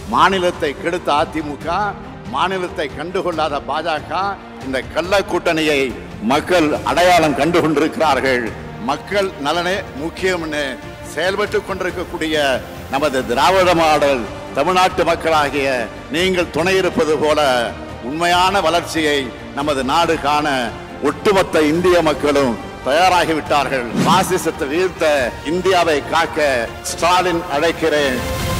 மாநிலத்தை கெடுத்த அதிமுக, மாநிலத்தை கண்டுகொள்ளாத பாஜக, இந்த கள்ள கூட்டணியை மக்கள் அடையாளம் கண்டு கொண்டிருக்கிறார்கள். மக்கள் நலனே முக்கியம்னு செயல்பட்டு கொண்டிருக்கக்கூடிய நமது திராவிட மாடல் தமிழ்நாட்டு மக்களாகிய நீங்கள் துணை இருப்பது போல உண்மையான வளர்ச்சியை நமது நாடு காண ஒட்டுமொத்த இந்திய மக்களும் தயாராகிவிட்டார்கள். பாசிசத்தை வீழ்த்த இந்தியாவை காக்க ஸ்டாலின் அழைக்கிறேன்.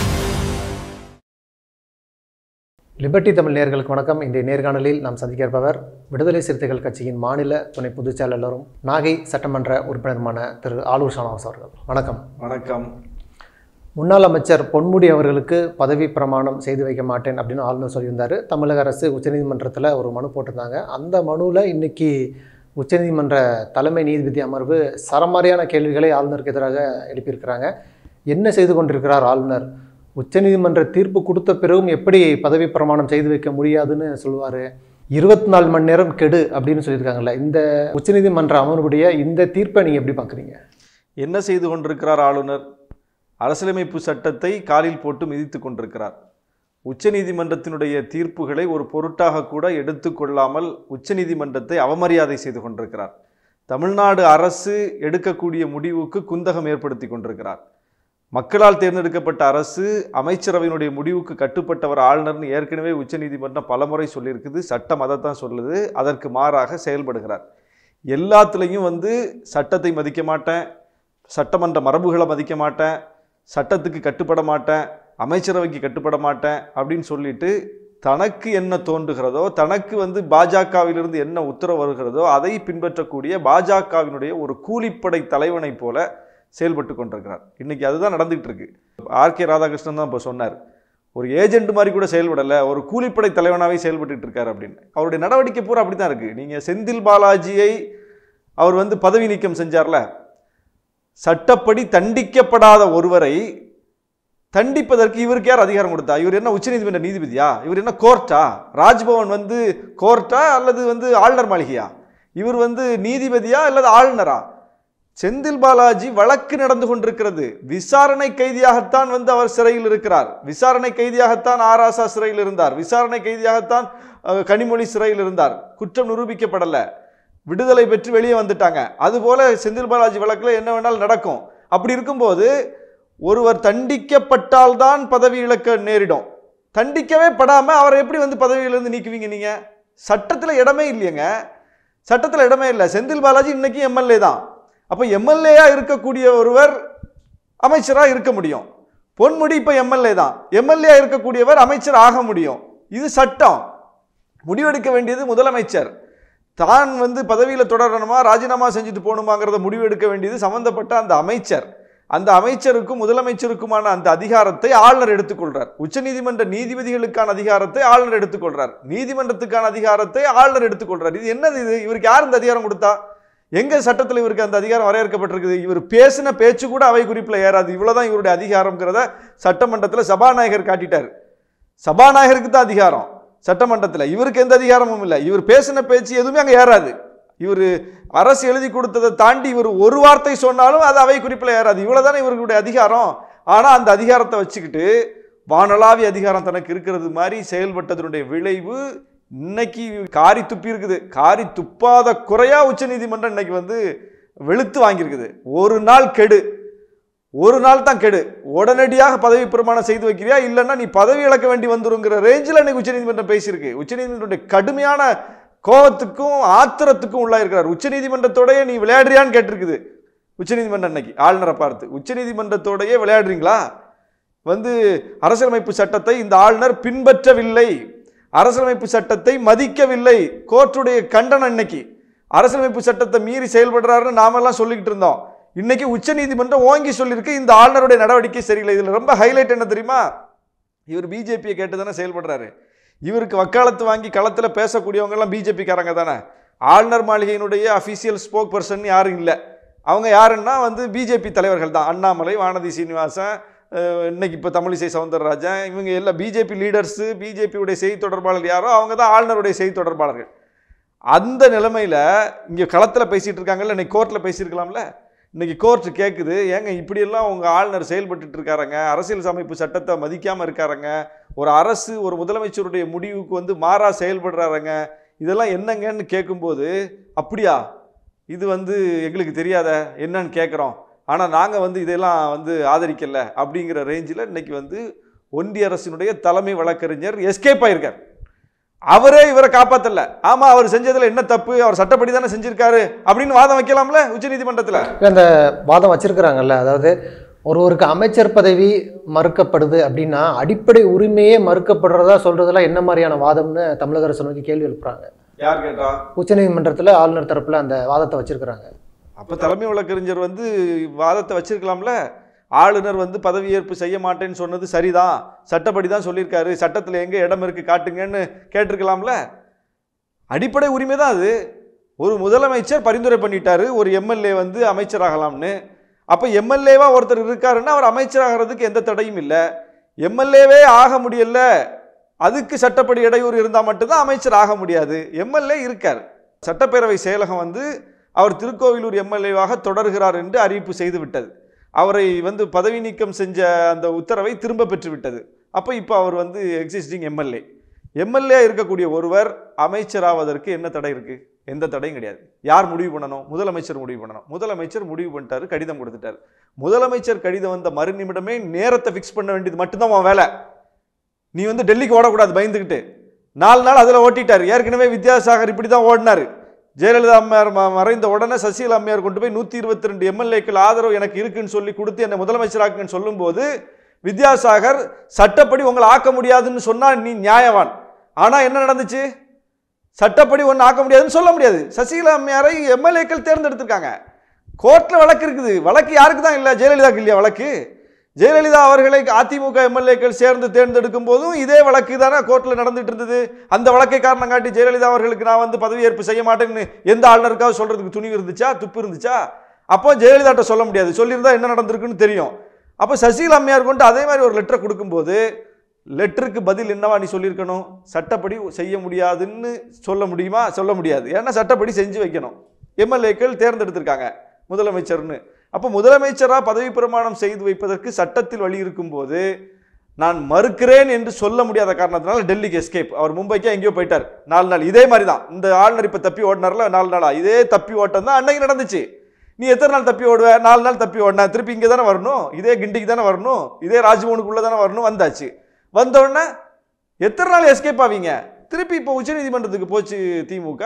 லிபர்டி தமிழ் நேயர்களுக்கு வணக்கம். இன்றைய நேர்காணலில் நாம் சந்திக்க இருப்பவர் விடுதலை சிறுத்தைகள் கட்சியின் மாநில துணை பொதுச் செயலாளரும் நாகை சட்டமன்ற உறுப்பினருமான திரு ஆலூர் ஷானவாஸ் அவர்கள். வணக்கம். வணக்கம். முன்னாள் அமைச்சர் பொன்முடி அவர்களுக்கு பதவி பிரமாணம் செய்து வைக்க மாட்டேன் அப்படின்னு ஆளுநர் சொல்லியிருந்தார். தமிழக அரசு உச்சநீதிமன்றத்தில் ஒரு மனு போட்டிருந்தாங்க. அந்த மனுவில் இன்னைக்கு உச்சநீதிமன்ற தலைமை நீதிபதி அமர்வு சரமாரியான கேள்விகளை ஆளுநருக்கு எதிராக எழுப்பியிருக்கிறாங்க. என்ன செய்து கொண்டிருக்கிறார் ஆளுநர்? உச்சநீதிமன்ற தீர்ப்பு கொடுத்த பிறகும் எப்படி பதவி பிரமாணம் செய்து வைக்க முடியாதுன்னு சொல்லுவார். 24 மணி நேரம் கெடு அப்படின்னு சொல்லியிருக்காங்கல்ல, இந்த உச்சநீதிமன்ற அமர்வுடைய இந்த தீர்ப்பை நீங்கள் எப்படி பார்க்குறீங்க? என்ன செய்து கொண்டிருக்கிறார் ஆளுநர்? அரசியலமைப்பு சட்டத்தை காலில் போட்டு மிதித்து கொண்டிருக்கிறார். உச்சநீதிமன்றத்தினுடைய தீர்ப்புகளை ஒரு பொருட்டாக கூட எடுத்துக்கொள்ளாமல் உச்சநீதிமன்றத்தை அவமரியாதை செய்து கொண்டிருக்கிறார். தமிழ்நாடு அரசு எடுக்கக்கூடிய முடிவுக்கு குந்தகம் ஏற்படுத்தி கொண்டிருக்கிறார். மக்களால் தேர்ந்தெடுக்கப்பட்ட அரசு அமைச்சரவையினுடைய முடிவுக்கு கட்டுப்பட்டவர் ஆளுநர்னு ஏற்கனவே உச்சநீதிமன்றம் பலமுறை சொல்லியிருக்குது. சட்டம் அதைத்தான் சொல்லுது. அதற்கு மாறாக செயல்படுகிறார். எல்லாத்துலேயும் சட்டத்தை மதிக்க மாட்டேன், சட்டமன்ற மரபுகளை மதிக்க மாட்டேன், சட்டத்துக்கு கட்டுப்பட மாட்டேன், அமைச்சரவைக்கு கட்டுப்பட மாட்டேன் அப்படின்னு சொல்லிட்டு தனக்கு என்ன தோன்றுகிறதோ, தனக்கு பாஜகவிலிருந்து என்ன உத்தரவு வருகிறதோ அதை பின்பற்றக்கூடிய பாஜகவினுடைய ஒரு கூலிப்படை தலைவனை போல செயல்பட்டு கொண்டிருக்கிறார். இன்னைக்கு அதுதான் நடந்துகிட்டு இருக்கு. ஆர்.கே. ராதாகிருஷ்ணன் தான் இப்போ சொன்னார், ஒரு ஏஜென்ட் மாதிரி கூட செயல்படலை, ஒரு கூலிப்படை தலைவனாகவே செயல்பட்டு இருக்காரு அப்படின்னு. அவருடைய நடவடிக்கை பூரா அப்படி தான் இருக்கு. நீங்கள் செந்தில் பாலாஜியை அவர் பதவி நீக்கம் செஞ்சார்ல, சட்டப்படி தண்டிக்கப்படாத ஒருவரை தண்டிப்பதற்கு இவருக்கு யார் அதிகாரம் கொடுத்தா? இவர் என்ன உச்சநீதிமன்ற நீதிபதியா? இவர் என்ன கோர்ட்டா? ராஜ்பவன் கோர்ட்டா அல்லது ஆளுநர் மாளிகையா? இவர் நீதிபதியா அல்லது ஆளுநரா? செந்தில் பாலாஜி வழக்கு நடந்து கொண்டிருக்கிறது. விசாரணை கைதியாகத்தான் அவர் சிறையில் இருக்கிறார். விசாரணை கைதியாகத்தான் ஆராசா சிறையில் இருந்தார். விசாரணை கைதியாகத்தான் கனிமொழி சிறையில் இருந்தார். குற்றம் நிரூபிக்கப்படல, விடுதலை பெற்று வெளியே வந்துட்டாங்க. அதுபோல செந்தில் பாலாஜி வழக்கில் என்ன வேணாலும் நடக்கும். அப்படி இருக்கும்போது ஒருவர் தண்டிக்கப்பட்டால்தான் பதவி இழக்க நேரிடும். தண்டிக்கவே படாம அவரை எப்படி பதவியிலிருந்து நீக்குவீங்க? நீங்க சட்டத்தில் இடமே இல்லையங்க. சட்டத்தில் இடமே இல்லை. செந்தில் பாலாஜி இன்னைக்கு எம்எல்ஏ தான். அப்ப எம்எல்ஏயா இருக்கக்கூடிய ஒருவர் அமைச்சரா இருக்க முடியும். பொன்முடி இப்ப எம்எல்ஏ தான். எம்எல்ஏ இருக்கக்கூடியவர் அமைச்சர் ஆக முடியும். இது சட்டம். முடிவெடுக்க வேண்டியது முதலமைச்சர். தான் பதவியில தொடரணுமா ராஜினாமா செஞ்சுட்டு போகணுமாங்கிறத முடிவெடுக்க வேண்டியது சம்பந்தப்பட்ட அந்த அமைச்சர். அந்த அமைச்சருக்கும் முதலமைச்சருக்குமான அந்த அதிகாரத்தை ஆளுநர் எடுத்துக்கொள்றார். உச்சநீதிமன்ற நீதிபதிகளுக்கான அதிகாரத்தை ஆளுநர் எடுத்துக்கொள்றார். நீதிமன்றத்துக்கான அதிகாரத்தை ஆளுநர் எடுத்துக்கொள்றார். இது என்னது? இது இவருக்கு யார் இந்த அதிகாரம் கொடுத்தா? எங்க சட்டத்தில் இவருக்கு அந்த அதிகாரம் வரையறுக்கப்பட்டிருக்குது? இவர் பேசின பேச்சு கூட அவை குறிப்பில் ஏறாது. இவ்வளவுதான் இவருடைய அதிகாரம்ங்கிறத சட்டமன்றத்தில் சபாநாயகர் காட்டிட்டார். சபாநாயகருக்கு தான் அதிகாரம் சட்டமன்றத்தில். இவருக்கு எந்த அதிகாரமும் இல்லை. இவர் பேசின பேச்சு எதுவுமே அங்கே ஏறாது. இவர் அரசு எழுதி கொடுத்ததை தாண்டி இவர் ஒரு வார்த்தை சொன்னாலும் அது அவை குறிப்பில் ஏறாது. இவ்வளவுதானே இவர்களுடைய அதிகாரம். ஆனா அந்த அதிகாரத்தை வச்சுக்கிட்டு வானளாவிய அதிகாரம் தனக்கு இருக்கிறது மாதிரி செயல்பட்டதனுடைய விளைவு இன்னைக்கு காரி துப்பி இருக்குது. காரி துப்பாத குறையா உச்ச நீதிமன்றம் இன்னைக்கு வெளுத்து வாங்கியிருக்குது. ஒரு நாள் கெடு, ஒரு நாள் தான் கெடு, உடனடியாக பதவி பிரமாணம் செய்து வைக்கிறியா, இல்லைன்னா நீ பதவி இழக்க வேண்டி வந்துருங்கிற ரேஞ்சில் இன்னைக்கு உச்சநீதிமன்றம் பேசியிருக்கு. உச்சநீதிமன்றத்துடைய கடுமையான கோபத்துக்கும் ஆத்திரத்துக்கும் உள்ளாயிருக்கிறார். உச்சநீதிமன்றத்தோடய நீ விளையாடுறியான்னு கேட்டிருக்குது உச்சநீதிமன்றம் இன்னைக்கு ஆளுநரை பார்த்து. உச்சநீதிமன்றத்தோடயே விளையாடுறீங்களா? அரசியலமைப்பு சட்டத்தை இந்த ஆளுநர் பின்பற்றவில்லை, அரசியலமைப்பு சட்டத்தை மதிக்கவில்லை. கோர்ட்டுடைய கண்டனம் இன்னைக்கு. அரசியலமைப்பு சட்டத்தை மீறி செயல்படுறாருன்னு நாமெல்லாம் சொல்லிக்கிட்டு இருந்தோம். இன்னைக்கு உச்சநீதிமன்றம் ஓங்கி சொல்லியிருக்கு இந்த ஆளுநருடைய நடவடிக்கை சரியில்லை. இதுல ரொம்ப ஹைலைட் என்ன தெரியுமா? இவர் பிஜேபியை கேட்டு தானே செயல்படுறாரு. இவருக்கு வக்காலத்து வாங்கி களத்தில் பேசக்கூடியவங்க எல்லாம் பிஜேபிக்காரங்க தானே. ஆளுநர் மாளிகையினுடைய அஃபீஷியல் ஸ்போக் பர்சன் யாரும் இல்லை. அவங்க யாருன்னா பிஜேபி தலைவர்கள் தான். அண்ணாமலை, வானதி சீனிவாசன், இன்னைக்கு இப்போ தமிழிசை சவுந்தரராஜன், இவங்க எல்லாம் பிஜேபி லீடர்ஸு. பிஜேபியுடைய செய்தி தொடர்பாளர் யாரோ அவங்க தான் ஆளுநருடைய செய்தி தொடர்பாளர்கள். அந்த நிலைமையில் இங்கே களத்தில் பேசிகிட்டு இருக்காங்கல்ல, இன்னைக்கு கோர்ட்டில் பேசியிருக்கலாம்ல. இன்னைக்கு கோர்ட் கேட்குது, ஏங்க இப்படியெல்லாம் உங்கள் ஆளுநர் செயல்பட்டு இருக்காருங்க, அரசியல் அமைப்பு சட்டத்தை மதிக்காமல் இருக்காருங்க, ஒரு அரசு ஒரு முதலமைச்சருடைய முடிவுக்கு வந்து மாறா செயல்படுறாருங்க, இதெல்லாம் என்னங்கன்னு கேட்கும்போது, அப்படியா இது வந்து எங்களுக்கு தெரியாத என்னன்னு கேட்குறோம், ஆனால் நாங்கள் வந்து இதெல்லாம் வந்து ஆதரிக்கல அப்படிங்கிற ரேஞ்சில் இன்னைக்கு வந்து ஒன்றிய அரசினுடைய தலைமை வழக்கறிஞர் எஸ்கேப் ஆயிருக்கார். அவரே இவரை காப்பாற்றல. ஆமா, அவர் செஞ்சதுல என்ன தப்பு, அவர் சட்டப்படி தானே செஞ்சிருக்காரு அப்படின்னு வாதம் வைக்கலாம்ல உச்சநீதிமன்றத்தில். அந்த வாதம் வச்சிருக்கிறாங்கல்ல, அதாவது ஒருவருக்கு அமைச்சர் பதவி மறுக்கப்படுது அப்படின்னா அடிப்படை உரிமையே மறுக்கப்படுறதா சொல்றதெல்லாம் என்ன மாதிரியான வாதம்னு தமிழக அரசு நோக்கி கேள்வி எழுப்புறாங்க. யார் கேட்டா? உச்சநீதிமன்றத்தில் ஆளுநர் தரப்புல அந்த வாதத்தை வச்சிருக்கிறாங்க. அப்ப தலைமை வழக்கறிஞர் வந்து வாதத்தை வச்சிருக்கலாம்ல. ஆளுநர் வந்து பதவியேற்பு செய்ய மாட்டேன்னு சொன்னது சரிதான், சட்டப்படி தான் சொல்லியிருக்காரு, சட்டத்தில் எங்கே இடம் இருக்கு காட்டுங்கன்னு கேட்டிருக்கலாம்ல. அடிப்படை உரிமை தான் அது. ஒரு முதலமைச்சர் பரிந்துரை பண்ணிட்டாரு ஒரு எம்எல்ஏ வந்து அமைச்சராகலாம்னு. அப்போ எம்எல்ஏவா ஒருத்தர் இருக்காருன்னா அவர் அமைச்சராகிறதுக்கு எந்த தடையும் இல்லை. எம்எல்ஏவே ஆக முடியல, அதுக்கு சட்டப்படி இடையூறு இருந்தால் மட்டும்தான் அமைச்சர் ஆக முடியாது. எம்எல்ஏ இருக்கார். சட்டப்பேரவை செயலகம் வந்து அவர் திருக்கோவிலூர் எம்எல்ஏவாக தொடர்கிறார் என்று அறிவிப்பு செய்து விட்டது. அவரை வந்து பதவி நீக்கம் செஞ்ச அந்த உத்தரவை திரும்ப பெற்று விட்டது. அப்போ இப்போ அவர் வந்து எக்ஸிஸ்டிங் எம்எல்ஏ இருக்கக்கூடிய ஒருவர் அமைச்சராவதற்கு என்ன தடை இருக்கு? எந்த தடையும் கிடையாது. யார் முடிவு பண்ணணும்? முதலமைச்சர் முடிவு பண்ணணும். முதலமைச்சர் முடிவு பண்ணிட்டாரு, கடிதம் கொடுத்துட்டாரு. முதலமைச்சர் கடிதம் வந்த மறு நிமிடமே நேரத்தை ஃபிக்ஸ் பண்ண வேண்டியது மட்டும்தான் அவன் வேலை. நீ வந்து டெல்லிக்கு ஓடக்கூடாது பயந்துக்கிட்டு. 4 நாள் அதில் ஓட்டிட்டார். ஏற்கனவே வித்யாசாகர் இப்படி தான் ஓடினார். ஜெயலலிதா அம்மையார் மறைந்த உடனே சசிகலா அம்மையார் கொண்டு போய் 122 எம்எல்ஏக்கள் ஆதரவு எனக்கு இருக்குன்னு சொல்லி கொடுத்து என்னை முதலமைச்சராக்குன்னு சொல்லும்போது வித்யாசாகர் சட்டப்படி உங்களை ஆக்க முடியாதுன்னு சொன்னா நீ நியாயவான். ஆனா என்ன நடந்துச்சு? சட்டப்படி ஒன்று ஆக்க முடியாதுன்னு சொல்ல முடியாது. சசிகலா அம்மையாரை எம்எல்ஏக்கள் தேர்ந்தெடுத்திருக்காங்க. கோர்ட்ல வழக்கு இருக்குது. வழக்கு யாருக்கு தான் இல்லை? ஜெயலலிதாக்கு இல்லையா வழக்கு? ஜெயலலிதா அவர்களை அதிமுக எம்எல்ஏக்கள் சேர்ந்து தேர்ந்தெடுக்கும் போதும் இதே வழக்கு தானே கோர்ட்ல நடந்துட்டு இருந்தது. அந்த வழக்கை காரணம் காட்டி ஜெயலலிதா அவர்களுக்கு நான் வந்து பதவியேற்பு செய்ய மாட்டேன்னு எந்த ஆளுநருக்காவது சொல்றதுக்கு துணிவு இருந்துச்சா? துப்பு இருந்துச்சா? அப்போ ஜெயலலிதாட்ட சொல்ல முடியாது. சொல்லியிருந்தா என்ன நடந்திருக்குன்னு தெரியும். அப்போ சசிகலா அம்மையார் கொண்டு அதே மாதிரி ஒரு லெட்டரை கொடுக்கும்போது லெட்டருக்கு பதில் என்னவா நீ சொல்லியிருக்கணும்? சட்டப்படி செய்ய முடியாதுன்னு சொல்ல முடியுமா? சொல்ல முடியாது. ஏன்னா சட்டப்படி செஞ்சு வைக்கணும். எம்எல்ஏக்கள் தேர்ந்தெடுத்திருக்காங்க முதலமைச்சர்னு. அப்போ முதலமைச்சராக பதவி பிரமாணம் செய்து வைப்பதற்கு சட்டத்தில் வழி இருக்கும்போது நான் மறுக்கிறேன் என்று சொல்ல முடியாத காரணத்தினால டெல்லிக்கு எஸ்கேப். அவர் மும்பைக்கே எங்கேயோ போயிட்டார் 4 நாள். இதே மாதிரி தான் இந்த ஆளுநர் இப்போ தப்பி ஓடினார்ல 4 நாளா, இதே தப்பி ஓட்டம் தான் அன்னைக்கு நடந்துச்சு. நீ எத்தனை நாள் தப்பி ஓடுவ? 4 நாள் தப்பி ஓடினா திருப்பி இங்கே தானே வரணும், இதே கிண்டிக்கு தானே வரணும், இதே ராஜ்பவனுக்குள்ளே தானே வரணும். வந்தாச்சு. வந்தோடனே எத்தனை நாள் எஸ்கேப் ஆவீங்க? திருப்பி இப்போ உச்சநீதிமன்றத்துக்கு போச்சு திமுக.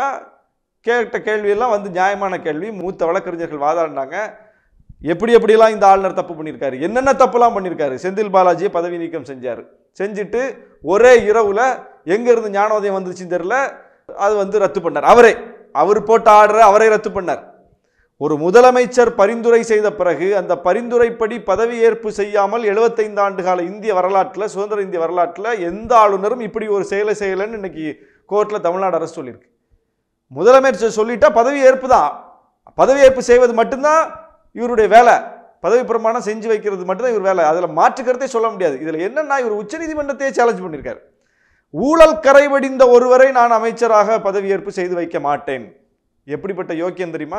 கேட்ட கேள்வியெல்லாம் வந்து நியாயமான கேள்வி. மூத்த வழக்கறிஞர்கள் வாதாடினாங்க. எப்படியெல்லாம் இந்த ஆளுநர் தப்பு பண்ணியிருக்காரு, என்னென்ன தப்புலாம் பண்ணியிருக்காரு. செந்தில் பாலாஜியை பதவி நீக்கம் செஞ்சார். செஞ்சுட்டு ஒரே இரவுல எங்கேருந்து ஞானோதயம் வந்துச்சுன்னு தெரியல, அது வந்து ரத்து பண்ணார். அவர் போட்ட ஆர்டரை அவரே ரத்து பண்ணார். ஒரு முதலமைச்சர் பரிந்துரை செய்த பிறகு அந்த பரிந்துரைப்படி பதவியேற்பு செய்யாமல் 75 ஆண்டு கால இந்திய வரலாற்றில், சுதந்திர இந்திய வரலாற்றில் எந்த ஆளுநரும் இப்படி ஒரு செயலை செய்யலைன்னு இன்னைக்கு கோர்ட்ல தமிழ்நாடு அரசு சொல்லியிருக்கு. முதலமைச்சர் சொல்லிட்டா பதவியேற்பு தான். பதவியேற்பு செய்வது மட்டும்தான் இவருடைய வேலை. பதவி பிரமாணம் செஞ்சு வைக்கிறது மட்டும்தான் இவர் வேலை. அதில் மாற்றுக்கிறதே சொல்ல முடியாது. இதில் என்னன்னா இவர் உச்சநீதிமன்றத்தையே சேலஞ்ச் பண்ணியிருக்காரு. ஊழல் கரைவடிந்த ஒருவரை நான் அமைச்சராக பதவியேற்பு செய்து வைக்க மாட்டேன். எப்படிப்பட்ட யோக்கியம் தெரியுமா?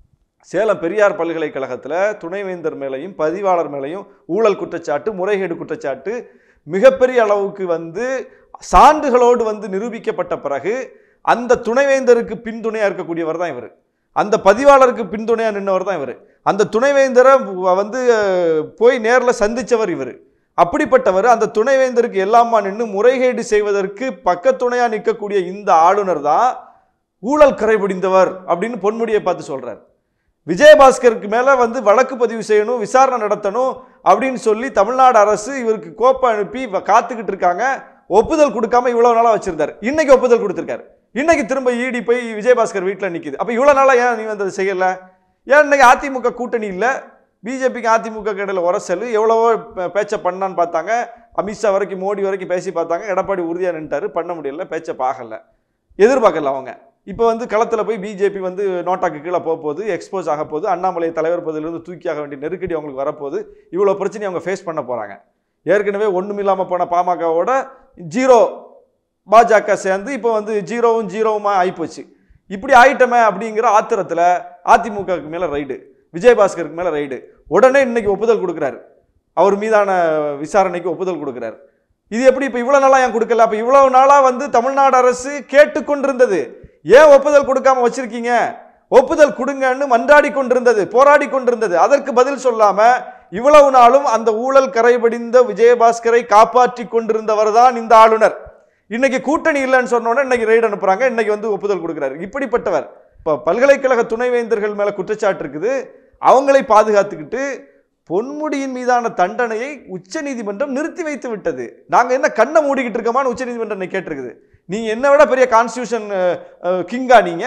சேலம் பெரியார் பல்கலைக்கழகத்தில் துணைவேந்தர் மேலையும் பதிவாளர் மேலையும் ஊழல் குற்றச்சாட்டு, முறைகேடு குற்றச்சாட்டு மிகப்பெரிய அளவுக்கு வந்து சான்றுகளோடு வந்து நிரூபிக்கப்பட்ட பிறகு அந்த துணைவேந்தருக்கு பின்துணையாக இருக்கக்கூடியவர் தான் இவர். அந்த பதிவாளருக்கு பின்துணையாக நின்றவர் தான் இவர். அந்த துணைவேந்தரை வந்து போய் நேரில் சந்தித்தவர் இவர். அப்படிப்பட்டவர் அந்த துணைவேந்தருக்கு எல்லாமா நின்று முறைகேடு செய்வதற்கு பக்கத்துணையாக நிற்கக்கூடிய இந்த ஆளுநர் தான் ஊழல் கரைபடிந்தவர் அப்படின்னு பொன்முடியை பார்த்து சொல்றார். விஜயபாஸ்கருக்கு மேலே வந்து வழக்கு பதிவு செய்யணும், விசாரணை நடத்தணும் அப்படின்னு சொல்லி தமிழ்நாடு அரசு இவருக்கு கோப்பை அனுப்பி காத்துக்கிட்டு இருக்காங்க. ஒப்புதல் கொடுக்காம இவ்வளவு நாளாக வச்சிருந்தார். இன்னைக்கு ஒப்புதல் கொடுத்துருக்காரு. இன்னைக்கு திரும்ப இடி போய் விஜயபாஸ்கர் வீட்டில் நிற்கிது. அப்போ இவ்வளோ நாளாக ஏன் நீ வந்து அதை செய்யலை? ஏன் இன்னைக்கு அதிமுக கூட்டணி இல்லை, பிஜேபிக்கு அதிமுக இடையில உரசல் எவ்வளவோ பேச்சை பண்ணான்னு பார்த்தாங்க. அமித்ஷா வரைக்கும் மோடி வரைக்கும் பேசி பார்த்தாங்க. எடப்பாடி உறுதியாக நின்ட்டாரு, பண்ண முடியல, பேச்சை பார்க்கல, எதிர்பார்க்கல அவங்க. இப்போ வந்து களத்தில் போய் பிஜேபி வந்து நோட்டாக்கு கீழே போக போகுது, எக்ஸ்போஸ் ஆக போகுது, அண்ணாமலை தலைவர் பதவியிலிருந்து தூக்கியாக வேண்டிய நெருக்கடி அவங்களுக்கு வரப்போகுது. இவ்வளோ பிரச்சனையை அவங்க ஃபேஸ் பண்ண போகிறாங்க. ஏற்கனவே ஒன்றும் இல்லாமல் போன பாமகவோட 0 பாஜக சேர்ந்து இப்போ வந்து 0 ஆகிப்போச்சு. இப்படி ஆயிட்டமே அப்படிங்கிற ஆத்திரத்தில் அதிமுகவுக்கு மேலே ரைடு, விஜயபாஸ்கருக்கு மேலே ரைடு. உடனே இன்னைக்கு ஒப்புதல் கொடுக்குறாரு, அவர் மீதான விசாரணைக்கு ஒப்புதல் கொடுக்குறாரு. இது எப்படி இப்போ இவ்வளோ நாளாக ஏன் கொடுக்கல? அப்போ இவ்வளவு நாளாக வந்து தமிழ்நாடு அரசு கேட்டுக்கொண்டிருந்தது, ஏன் ஒப்புதல் கொடுக்காம வச்சிருக்கீங்க, ஒப்புதல் கொடுங்கன்னு மன்றாடி கொண்டிருந்தது, போராடி கொண்டிருந்தது. அதற்கு பதில் சொல்லாம இவ்வளவு நாளும் அந்த ஊழல் கரைபடிந்த விஜயபாஸ்கரை காப்பாற்றி கொண்டிருந்தவர் தான் இந்த ஆளுநர். இன்னைக்கு கூட்டணி இல்லைன்னு சொன்னோன்னே இன்னைக்கு ரெய்டு அனுப்புறாங்க, இன்னைக்கு வந்து ஒப்புதல் கொடுக்குறாரு. இப்படிப்பட்டவர். இப்போ பல்கலைக்கழக துணைவேந்தர்கள் மேல குற்றச்சாட்டு இருக்குது, அவங்களை பாதுகாத்துக்கிட்டு பொன்முடியின் மீதான தண்டனையை உச்ச நீதிமன்றம் நிறுத்தி வைத்து விட்டது. நாங்க என்ன கண்ணை மூடிக்கிட்டு இருக்கோமான்னு உச்ச நீதிமன்றம் கேட்டிருக்குது. நீங்க என்ன விட பெரிய கான்ஸ்டியூஷன் கிங்கா? நீங்க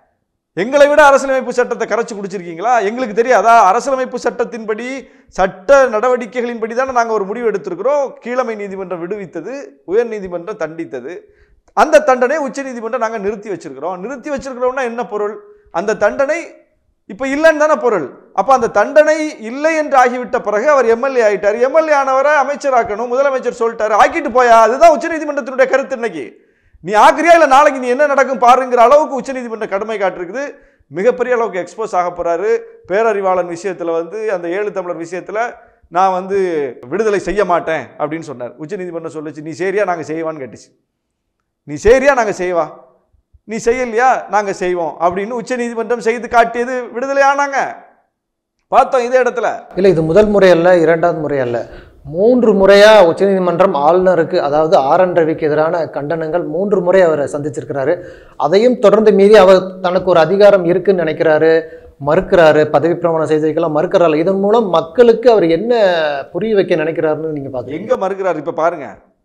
எங்களை விட அரசியலமைப்பு சட்டத்தை கரைச்சு குடிச்சிருக்கீங்களா? எங்களுக்கு தெரியாதா? அரசியலமைப்பு சட்டத்தின்படி, சட்ட நடவடிக்கைகளின்படி தானே நாங்கள் ஒரு முடிவு எடுத்திருக்கிறோம். கீழமை நீதிமன்றம் விடுவித்தது, உயர் நீதிமன்றம் தண்டித்தது. அந்த தண்டனை உச்ச நீதிமன்றம் நாங்கள் நிறுத்தி வச்சிருக்கிறோம். நிறுத்தி வச்சிருக்கிறோம்னா என்ன பொருள்? அந்த தண்டனை இப்ப இல்லைன்னு தானே பொருள். அப்ப அந்த தண்டனை இல்லை என்று ஆகிவிட்ட பிறகு அவர் எம்எல்ஏ ஆயிட்டார். எம்எல்ஏ ஆனவரை அமைச்சராக்கணும், முதலமைச்சர் சொல்லிட்டாரு, ஆக்கிட்டு போயா. அதுதான் உச்ச நீதிமன்றத்தினுடைய கருத்து. இன்னைக்கு நீ ஆக்கிரியா இல்ல நாளைக்கு நீ என்ன நடக்கும் பாருங்கிற அளவுக்கு உச்ச நீதிமன்றம் கடமை காட்டிருக்குது. மிகப்பெரிய அளவுக்கு எக்ஸ்போஸ் ஆக போறாரு. பேரறிவாளன் விஷயத்துல வந்து அந்த 7 தமிழர் விஷயத்துல நான் வந்து விடுதலை செய்ய மாட்டேன் அப்படின்னு சொன்னார். உச்ச நீதிமன்றம் சொல்லுச்சு, நீ சரியா நாங்க செய்வான்னு கேட்டுச்சு. நீ சரியா நாங்க செய்வா, நீ செய்யலையா நாங்க செய்வோம் அப்படின்னு உச்ச நீதிமன்றம் செய்து காட்டியது, விடுதலை ஆனாங்க. பார்த்தோம் இதே இடத்துல. இல்ல இது முதல் முறை அல்ல, இரண்டாவது முறை அல்ல, 3 முறையா உச்சநீதிமன்றம் ஆளுநருக்கு, அதாவது RN ரவிக்கு எதிரான கண்டனங்கள் 3 முறை அவர் சந்திச்சிருக்கிறாரு. அதையும் தொடர்ந்து மீறி அவர் தனக்கு ஒரு அதிகாரம் இருக்குன்னு நினைக்கிறாரு, மறுக்கிறாரு. பதவி பிரமாணம் செய்து வைக்கலாம் மறுக்கிறாரு. இதன் மூலம் மக்களுக்கு அவர் என்ன புரிய வைக்க நினைக்கிறாருன்னு நீங்க பாருங்க. எங்க மறுக்கிறாரு இப்ப பாருங்க,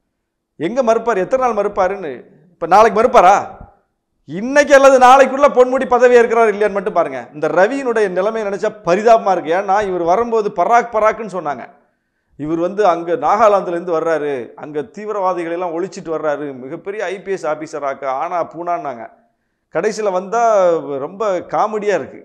எங்க மறுப்பார், எத்தனை நாள் மறுப்பாருன்னு. இப்ப நாளைக்கு மறுப்பாரா? இன்னைக்கு அல்லது நாளைக்குள்ள பொன்முடி பதவியா இருக்கிறார் இல்லையான்னு மட்டும் பாருங்க. இந்த ரவியினுடைய நிலைமை நினைச்சா பரிதாபமா இருக்கு. ஏன்னா இவர் வரும்போது பராக்குன்னு சொன்னாங்க. இவர் வந்து அங்க நாகாலாந்துல இருந்து வர்றாரு, அங்க தீவிரவாதிகளை எல்லாம் ஒழிச்சிட்டு வர்றாரு, மிகப்பெரிய IPS ஆபீசராக்க ஆனா பூனான்னாங்க. கடைசியில வந்தா ரொம்ப காமெடியா இருக்கு.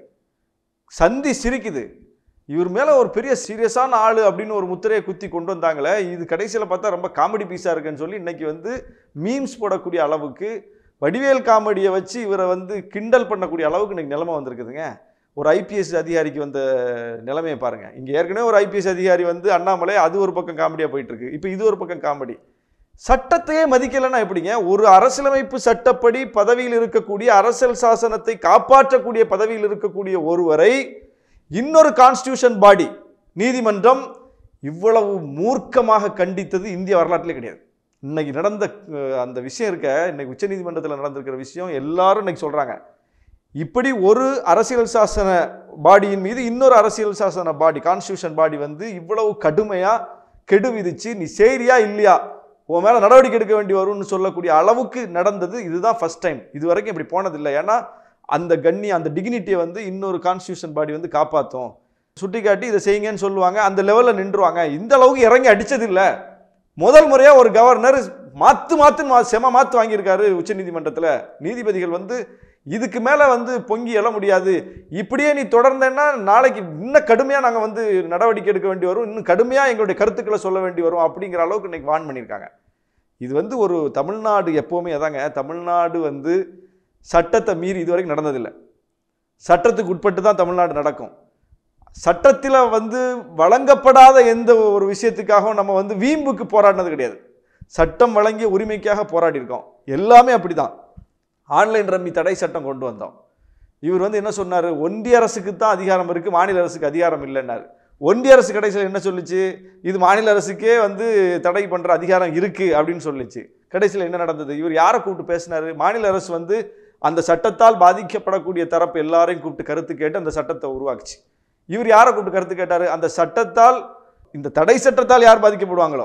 சந்தி சிரிக்குது. இவர் மேல ஒரு பெரிய சீரியஸான ஆளு அப்படின்னு ஒரு முத்திரையை குத்தி கொண்டு வந்தாங்களே, இது கடைசியில பார்த்தா ரொம்ப காமெடி பீஸா இருக்குன்னு சொல்லி இன்னைக்கு வந்து மீம்ஸ் போடக்கூடிய அளவுக்கு, வடிவேல் காமெடியை வச்சு இவரை வந்து கிண்டல் பண்ணக்கூடிய அளவுக்கு இன்னைக்கு நிலைமை வந்திருக்குதுங்க. ஒரு IPS அதிகாரிக்கு வந்த நிலைமையை பாருங்க. இங்க ஏற்கனவே ஒரு IPS அதிகாரி வந்து அண்ணாமலை, அது ஒரு பக்கம் காமெடியா போயிட்டு இருக்கு. இப்போ இது ஒரு பக்கம் காமெடி. சட்டத்தையே மதிக்கலைன்னா எப்படிங்க? ஒரு அரசியலமைப்பு சட்டப்படி பதவியில் இருக்கக்கூடிய, அரசியல் சாசனத்தை காப்பாற்றக்கூடிய பதவியில் இருக்கக்கூடிய ஒருவரை இன்னொரு கான்ஸ்டியூஷன் பாடி நீதிமன்றம் இவ்வளவு மூர்க்கமாக கண்டித்தது இந்திய வரலாற்றிலே கிடையாது. இன்னைக்கு நடந்த அந்த விஷயம் இருக்க, இன்னைக்கு உச்ச நீதிமன்றத்தில் நடந்திருக்கிற விஷயம் எல்லாரும் இன்னைக்கு சொல்றாங்க. இப்படி ஒரு அரசியல் சாசன பாடியின் மீது இன்னொரு அரசியல் சாசன பாடி, கான்ஸ்டியூஷன் பாடி வந்து இவ்வளவு கடுமையா கெடு விதிச்சு, நீ சரியா இல்லையா, உன் மேல நடவடிக்கை எடுக்க வேண்டி வரும்னு சொல்லக்கூடிய அளவுக்கு நடந்தது. இதுதான் ஃபர்ஸ்ட் டைம். இது வரைக்கும் இப்படி போனதில்லை. ஏன்னா அந்த கண்ணியம், அந்த டிக்னிட்டியை வந்து இன்னொரு கான்ஸ்டியூஷன் பாடி வந்து காப்பாற்றும், சுட்டி காட்டி இதை செய்யுங்கன்னு சொல்லுவாங்க. அந்த லெவலில் நின்றுவாங்க. இந்த அளவுக்கு இறங்கி அடிச்சதில்லை. முதல் முறையா ஒரு கவர்னர் மாத்துன்னு செம மாத்து வாங்கியிருக்காரு உச்ச நீதிமன்றத்தில். நீதிபதிகள் வந்து இதுக்கு மேல வந்து பொங்கி எழ முடியாது, இப்படியே நீ தொடர்ந்தேன்னா நாளைக்கு இன்னும் கடுமையா நாங்க வந்து நடவடிக்கை எடுக்க வேண்டி வரும், இன்னும் கடுமையா எங்களுடைய கருத்துக்களை சொல்ல வேண்டி வரும் அப்படிங்கிற அளவுக்கு இன்னைக்கு வார்ன் பண்ணியிருக்காங்க. இது வந்து ஒரு தமிழ்நாடு எப்பவுமே அதாங்க, தமிழ்நாடு வந்து சட்டத்தை மீறி இதுவரைக்கும் நடந்ததில்லை. சட்டத்துக்கு உட்பட்டு தான் தமிழ்நாடு நடக்கும். சட்டத்தில் வந்து வழங்கப்படாத எந்த ஒரு விஷயத்துக்காகவும் நம்ம வந்து வீம்புக்கு போராடினது கிடையாது. சட்டம் வழங்கிய உரிமைக்காக போராடி இருக்கோம். எல்லாமே அப்படிதான். ஆன்லைன் ரம்மி தடை சட்டம் கொண்டு வந்தோம். இவர் வந்து என்ன சொன்னார், ஒன்றிய அரசுக்கு தான் அதிகாரம் இருக்குது, மாநில அரசுக்கு அதிகாரம் இல்லைன்னாரு. ஒன்றிய அரசு கடைசியில் என்ன சொல்லிச்சு, இது மாநில அரசுக்கே வந்து தடை பண்ணுற அதிகாரம் இருக்குது அப்படின்னு சொல்லிச்சு. கடைசியில் என்ன நடந்தது, இவர் யாரை கூப்பிட்டு பேசினார், மாநில அரசு வந்து அந்த சட்டத்தால் பாதிக்கப்படக்கூடிய தரப்பு எல்லாரையும் கூப்பிட்டு கருத்து கேட்டு அந்த சட்டத்தை உருவாக்குச்சு. இவர் யாரை கூப்பிட்டு கருத்து கேட்டார், அந்த சட்டத்தால், இந்த தடை சட்டத்தால் யார் பாதிக்கப்படுவாங்களோ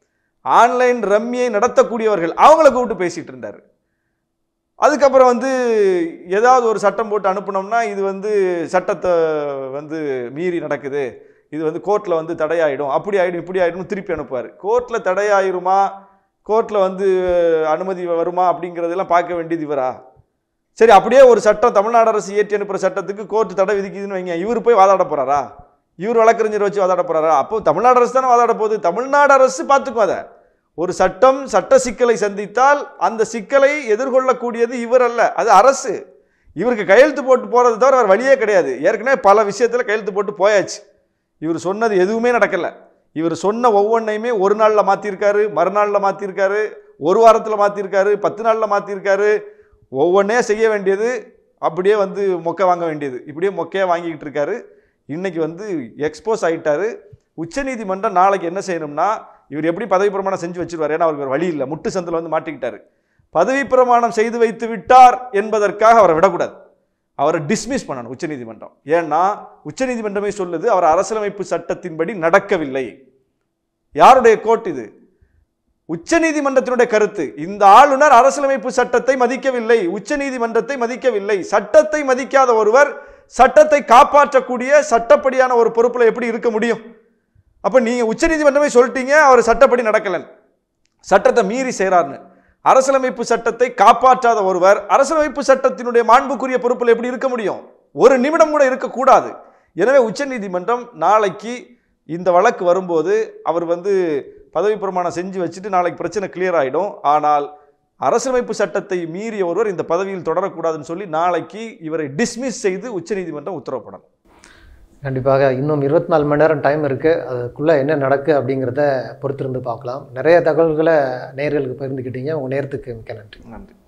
ஆன்லைன் ரம்மியை நடத்தக்கூடியவர்கள், அவங்கள கூப்பிட்டு பேசிட்டு இருந்தார். அதுக்கப்புறம் வந்து ஏதாவது ஒரு சட்டம் போட்டு அனுப்பினோம்னா இது வந்து சட்டத்தை வந்து மீறி நடக்குது, இது வந்து கோர்ட்டில் வந்து தடையாயிடும், அப்படி ஆகிடும் இப்படி ஆகிடும் திருப்பி அனுப்புவார். கோர்ட்டில் தடையாயிருமா, கோர்ட்டில் வந்து அனுமதி வருமா அப்படிங்கிறதெல்லாம் பார்க்க வேண்டியது இவரா? சரி, அப்படியே ஒரு சட்டம் தமிழ்நாடு அரசு ஏற்றி அனுப்புகிற சட்டத்துக்கு கோர்ட்டு தடை விதிக்குதுன்னு வைங்க, இவர் போய் வாதாட போகிறாரா? இவர் வழக்கறிஞர் வச்சு வாதாட போகிறாரா? அப்போ தமிழ்நாடு அரசு தானே வாதாட போகுது. தமிழ்நாடு அரசு பார்த்துக்கும். அதை ஒரு சட்டம் சட்ட சிக்கலை சந்தித்தால் அந்த சிக்கலை எதிர்கொள்ளக்கூடியது இவர் அல்ல, அது அரசு. இவருக்கு கையெழுத்து போட்டு போகிறது தவிர அவர் வழியே கிடையாது. ஏற்கனவே பல விஷயத்தில் கையெழுத்து போட்டு போயாச்சு. இவர் சொன்னது எதுவுமே நடக்கலை. இவர் சொன்ன ஒவ்வொன்றையுமே ஒரு நாளில் மாற்றிருக்காரு, மறுநாளில் மாற்றிருக்காரு, ஒரு வாரத்தில் மாற்றிருக்காரு, 10 நாளில் மாற்றிருக்காரு. ஒவ்வொன்றே செய்ய வேண்டியது, அப்படியே வந்து மொக்கை வாங்க வேண்டியது, இப்படியே மொக்கையாக வாங்கிக்கிட்டு இருக்காரு. இன்னைக்கு வந்து எக்ஸ்போஸ் ஆகிட்டாரு. உச்சநீதிமன்றம் நாளைக்கு என்ன செய்யணும்னா, இவர் எப்படி பதவி பிரமாணம் செஞ்சு வச்சிருவார், ஏன்னா அவருக்கு ஒரு வழி இல்லை, முட்டு சந்தில் வந்து மாட்டிக்கிட்டாரு. பதவி பிரமாணம் செய்து வைத்து விட்டார் என்பதற்காக அவரை விடக்கூடாது, அவரை டிஸ்மிஸ் பண்ணணும் உச்சநீதிமன்றம். ஏன்னா உச்சநீதிமன்றமே சொல்லுது அவர் அரசியலமைப்பு சட்டத்தின்படி நடக்கவில்லை. யாருடைய கோர்ட் இது? உச்சநீதிமன்றத்தினுடைய கருத்து. இந்த ஆளுநர் அரசியலமைப்பு சட்டத்தை மதிக்கவில்லை, உச்சநீதிமன்றத்தை மதிக்கவில்லை. சட்டத்தை மதிக்காத ஒருவர் சட்டத்தை காப்பாற்றக்கூடிய சட்டப்படியான ஒரு பொறுப்புல எப்படி இருக்க முடியும்? அப்ப நீங்க உச்சநீதிமன்றமே சொல்லிட்டீங்க அவர் சட்டப்படி நடக்கல, சட்டத்தை மீறி செய்றாருன்னு. அரசியலமைப்பு சட்டத்தை காப்பாற்றாத ஒருவர் அரசியலமைப்பு சட்டத்தினுடைய மாண்புக்குரிய பொறுப்பில் எப்படி இருக்க முடியும்? ஒரு நிமிடம் கூட இருக்கக்கூடாது. எனவே உச்சநீதிமன்றம் நாளைக்கு இந்த வழக்கு வரும்போது அவர் வந்து பதவி பிரமாணம் செஞ்சு வச்சுட்டு நாளைக்கு பிரச்சனை கிளியர் ஆகிடும். ஆனால் அரசியலமைப்பு சட்டத்தை மீறிய ஒருவர் இந்த பதவியில் தொடரக்கூடாதுன்னு சொல்லி நாளைக்கு இவரை டிஸ்மிஸ் செய்து உச்சநீதிமன்றம் உத்தரவிடணும். கண்டிப்பாக இன்னும் 24 மணி நேரம் டைம் இருக்குது. அதுக்குள்ளே என்ன நடக்கு அப்படிங்கிறத பொறுத்திருந்து பார்க்கலாம். நிறைய தகவல்களை நேயர்களுக்கு பகிர்ந்துக்கிட்டீங்க. உங்கள் நேரத்துக்கு மிக்க நன்றி. நன்றி.